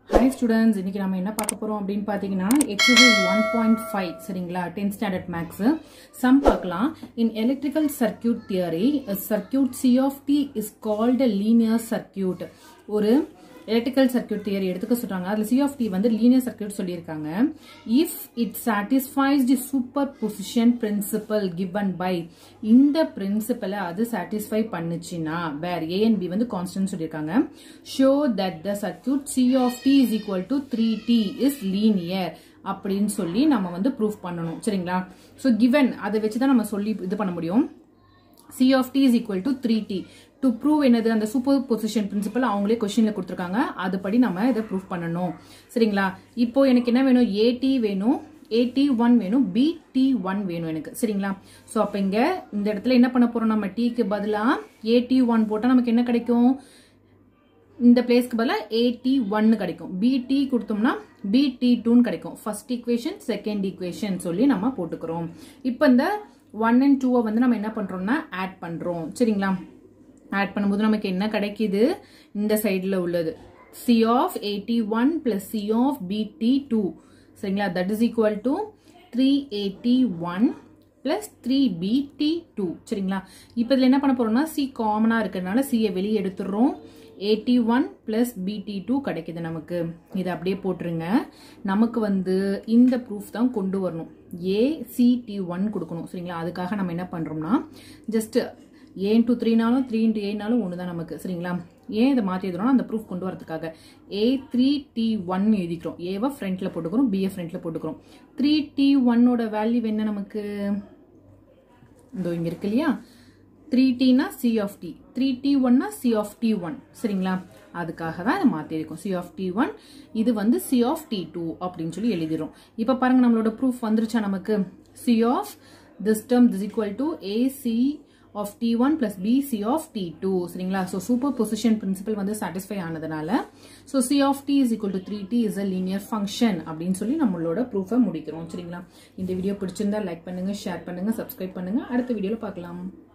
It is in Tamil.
Hi students, இன்னைக்கு நாம என்ன பார்க்க போறோம் அப்படினு பாத்தீங்கன்னா exercise 1.5 சரிங்களா 10th standard maths sum பார்க்கலாம். In electrical circuit theory, a circuit C of t is called a linear circuit. ஒரு electrical circuit theory எடுத்துக்க சொல்றாங்க. அதுல C of t வந்து linear circuit சொல்லியிருக்காங்க. If it satisfies the superposition principle given by இந்த principle அது satisfy பண்ணுச்சுனா where a and b வந்து constant சொல்லியிருக்காங்க. Show that the circuit C of t is equal to 3t is linear அப்படின்னு சொல்லி நம்ம வந்து proof பண்ணணும். சரிங்களா? So given அதை வச்சு தான் நம்ம சொல்லி இது பண்ண முடியும். C of t is equal to 3t. To prove என்னது அந்த superposition principle அவங்களே questionல கொடுத்திருக்காங்க. அதுபடி நம்ம இதை proof பண்ணணும். சரிங்களா? இப்போ எனக்கு என்ன வேணும்? AT வேணும், AT1 வேணும், BT1 வேணும் எனக்கு. சரிங்களா? சோ அப்ப இங்க இந்த இடத்துல என்ன பண்ண போறோம்? நம்ம t க்கு பதிலா AT1 போட்டா நமக்கு என்ன கிடைக்கும்? இந்த பிளேஸ்க்கு பதிலா AT1 கிடைக்கும். BT கொடுத்தோம்னா BT2 கிடைக்கும். ஃபர்ஸ்ட் ஈக்குவேஷன், செகண்ட் ஈக்குவேஷன் சொல்லி நம்ம போட்டுக்கிறோம். இப்போ இந்த 1 and 2 வந்து நம்ம என்ன பண்றோம்னா ஆட் பண்றோம். சரிங்களா? ஆட் பண்ணும்போது நமக்கு என்ன கிடைக்குது? இந்த சைடுல உள்ளது C of AT1 plus C of BT2. சரிங்களா? that is equal to 3AT1 plus 3BT2. சரிங்களா? இப்போ இதுல என்ன பண்ண போறோம்னா C காமனா இருக்கிறதுனால C யை வெளியே எடுத்துறோம். AT1 plus BT2 கிடைக்குது நமக்கு. இதை அப்படியே போட்டுருங்க. நமக்கு வந்து இந்த ப்ரூஃப் தான் கொண்டு வரணும். ACT1 கொடுக்கணும். சரிங்களா? அதுக்காக நம்ம என்ன பண்றோம்னா ஜஸ்ட் A into 3 நாலும் 3 into A நாலும் ஒன்று தான் நமக்கு. சரிங்களா? ஏன் இதை மாற்றி எழுதுறோம்னா அந்த ப்ரூஃப் கொண்டு வரதுக்காக A3T1 எழுதிக்கிறோம். ஏவை ஃப்ரண்ட்ல போட்டுக்கிறோம், B ஃப்ரண்ட்ல போட்டுக்கிறோம். 3T1 ஓட வேல்யூ என்ன நமக்கு? இதோ இங்க இருக்கு இல்லையா? 3t னா C of t, 3t1 னா C of t1. சரிங்களா? அதுக்காக தான் இதை மாத்தி இருக்கும். C of t1 இது வந்து C of t2 அப்படின்னு சொல்லி எழுதிரும். இப்போ பாருங்க நம்மளோட ப்ரூஃப் வந்துருச்சா நமக்கு? C of this term is equal to AC of t1 plus BC of t2. சரிங்களா? so superposition principle வந்து satisfy ஆனதுனால so C of t is equal to 3t is a linear function அப்படின்னு சொல்லி நம்மளோட ப்ரூஃபை முடிக்கிறோம். சரிங்களா? இந்த வீடியோ பிடிச்சிருந்தா லைக் பண்ணுங்க, ஷேர் பண்ணுங்க, சப்ஸ்கிரைப் பண்ணுங்க. அடுத்த வீடியோல பார்க்கலாம்.